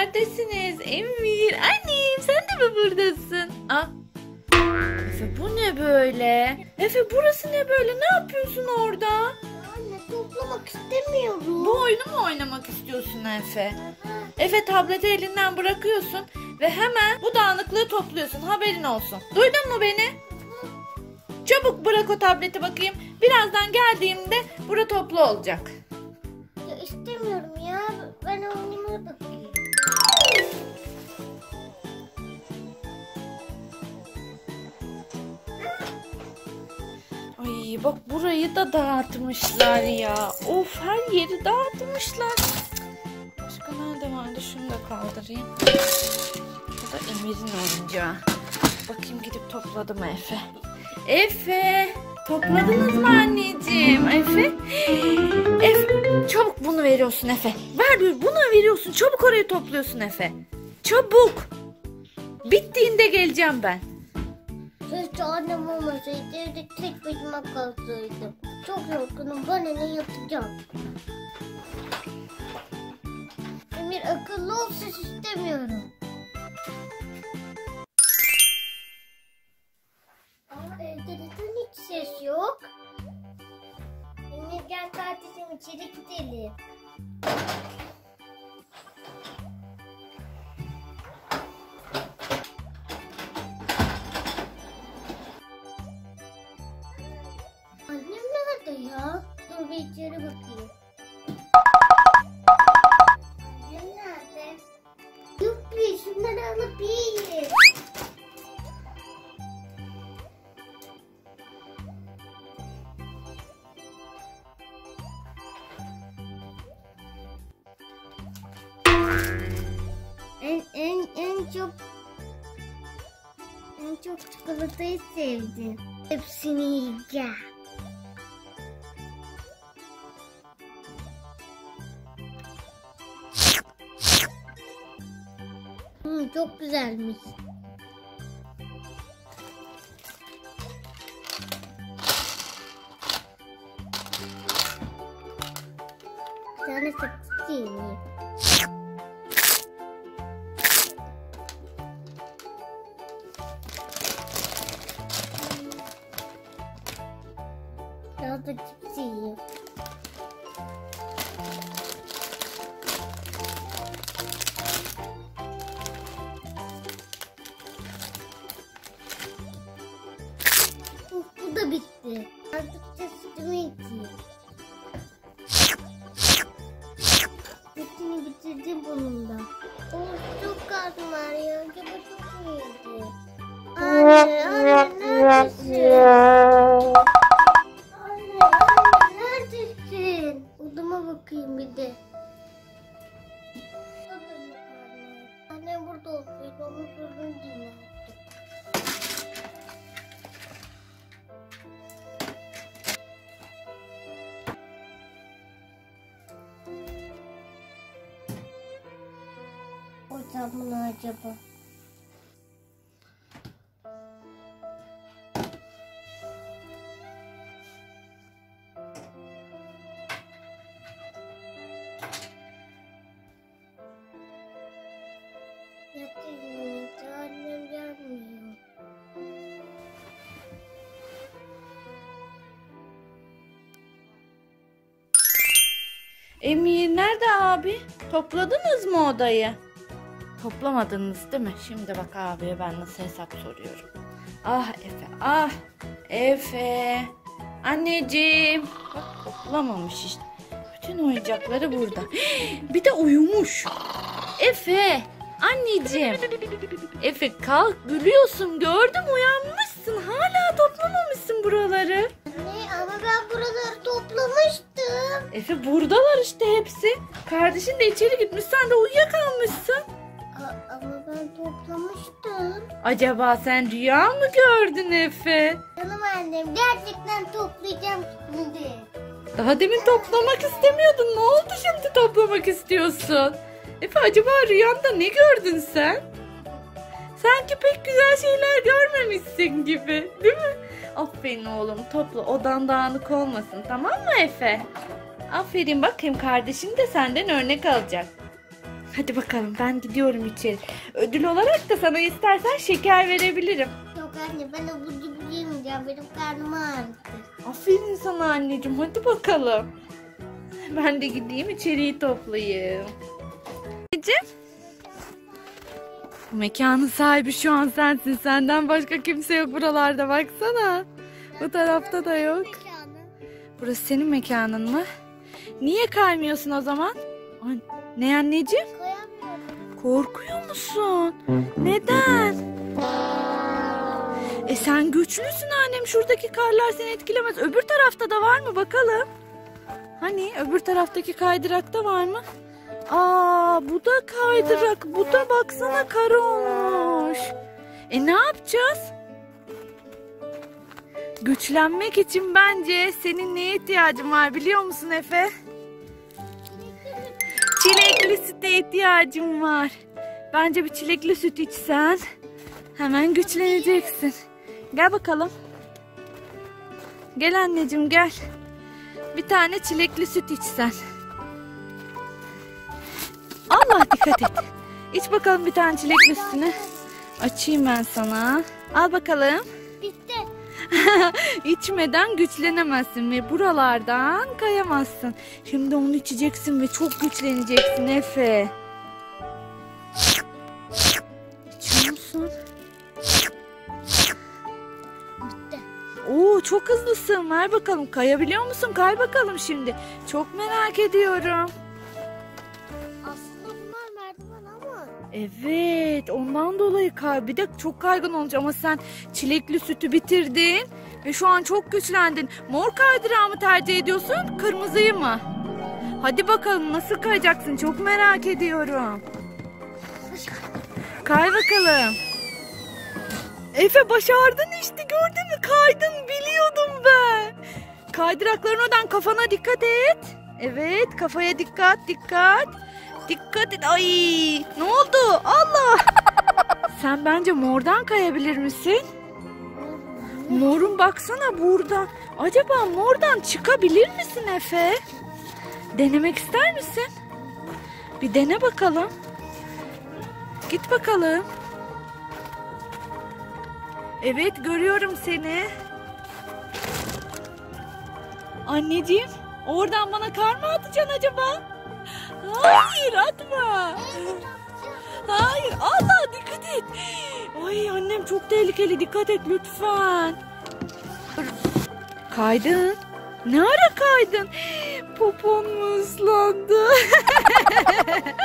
neredesiniz? Emir, annem sen de mi buradasın? Aa, Efe bu ne böyle? Efe burası ne böyle? Ne yapıyorsun orada? Anne toplamak istemiyorum. Bu oyunu mu oynamak istiyorsun Efe? Efe tableti elinden bırakıyorsun ve hemen bu dağınıklığı topluyorsun. Haberin olsun. Duydun mu beni? Çabuk bırak o tableti bakayım. Birazdan geldiğimde bura toplu olacak. Ya istemiyorum ya. Ben oynamaya bakayım. Ay bak burayı da dağıtmışlar ya. Of her yeri dağıtmışlar. Başka nerede vardı? Şunu da kaldırayım. Bu da Emir'in oyuncağı. Bakayım gidip topladı mı Efe? Efe! Topladınız mı anneciğim? Efe? Efe! Çabuk bunu veriyorsun Efe. Bunu veriyorsun. Çabuk orayı topluyorsun Efe. Çabuk! Bittiğinde geleceğim ben. Keşke annem olmasaydı evde tek başıma kalsaydım. Çok yorgunum. Bana ne yapacağım? Emir akıllı ol, ses istemiyorum. Evde neden hiç ses yok? Emir gel kardeşim içeri gidelim. Annem nerede ya? Dur bir içeri bakayım. Annem nerede? Yuppi şunları alıp yiyeyim. En çok çikolatayı sevdim. Hepsini yiyeceğim. Çok güzelmiş. Bir tane sakız yiyeyim. Biraz da cips yiyeyim. Bu da bitti. Artık da sütümü içeyim. Sütünü bitirdim bunun da. Çok karnım ağrıyor. Acaba çok mu yedi? Anne neredesin? Anne neredesin? Odama bakayım bir de. Anne burada olsaydı onun sözünü dinlerdim. Koysam bunu acaba? Yatayım, annem gelmiyor. Emir nerede abi? Topladınız mı odayı? Toplamadınız değil mi? Şimdi bak abiye ben nasıl hesap soruyorum. Ah Efe, ah Efe. Anneciğim. Bak toplamamış işte. Bütün oyuncakları burada. Bir de uyumuş. Efe, anneciğim. Efe kalk, gülüyorsun. Gördüm, uyanmışsın. Hala toplamamışsın buraları. Anne ama ben buraları toplamıştım. Efe buradalar işte hepsi. Kardeşin de içeri gitmiş, sen de uyuyakalmışsın. Ama ben toplamıştım. Acaba sen rüya mı gördün Efe? Canım annem gerçekten toplayacağım şimdi. Daha demin toplamak istemiyordun. Ne oldu şimdi toplamak istiyorsun? Efe acaba rüyanda ne gördün sen? Sanki pek güzel şeyler görmemişsin gibi. Değil mi? Aferin oğlum, topla, odan dağınık olmasın, tamam mı Efe? Aferin, bakayım kardeşin de senden örnek alacak. Hadi bakalım, ben gidiyorum içeri. Ödül olarak da sana istersen şeker verebilirim. Yok anne, ben abur cubur yemeyeceğim. Benim karnım ağrıdı. Aferin sana anneciğim, hadi bakalım. Ben de gideyim içeriği toplayayım. Anneciğim. Bu mekanın sahibi şu an sensin. Senden başka kimse yok buralarda, baksana. Bu tarafta da yok. Burası senin mekanın mı? Niye kaymıyorsun o zaman? Ne anneciğim? Koyamıyorum. Korkuyor musun? Neden? Sen güçlüsün annem. Şuradaki karlar seni etkilemez. Öbür tarafta da var mı bakalım? Hani öbür taraftaki kaydırakta var mı? Bu da kaydırak. Bu da baksana kar olmuş. Ne yapacağız? Güçlenmek için bence senin neye ihtiyacın var biliyor musun Efe? Çilekli süte ihtiyacım var. Bence bir çilekli süt içsen hemen güçleneceksin. Gel bakalım. Gel anneciğim gel. Bir tane çilekli süt içsen. Allah, dikkat et. İç bakalım bir tane çilekli sütünü. Açayım ben sana. Al bakalım. Bitti. İçmeden güçlenemezsin ve buralardan kayamazsın. Şimdi onu içeceksin ve çok güçleneceksin Efe. İçiyor musun? Bitti. Oo, çok hızlısın. Ver bakalım. Kayabiliyor musun? Kay bakalım şimdi. Çok merak ediyorum. Aslında bunlar merdiven ama. Evet, ondan dolayı bir de çok kaygan olmuş ama sen çilekli sütü bitirdin ve şu an çok güçlendin. Mor kaydırağı mı tercih ediyorsun, kırmızıyı mı? Hadi bakalım, nasıl kayacaksın, çok merak ediyorum. Kay bakalım. Efe, başardın işte, gördün mü? Kaydın, biliyordum ben. Kaydırakların oradan kafana dikkat et. Evet, kafaya dikkat. Dikkat et. Ay, ne oldu? Allah. Sen bence mordan kayabilir misin? Morun baksana burada. Acaba mordan çıkabilir misin Efe? Denemek ister misin? Bir dene bakalım. Git bakalım. Evet, görüyorum seni. Anneciğim, oradan bana kar mı atacaksın acaba? Hayır, atma. Hayır, Allah, dikkat et. Ay annem, çok tehlikeli, dikkat et lütfen. Kaydın. Ne ara kaydın? Popon mu ıslandı?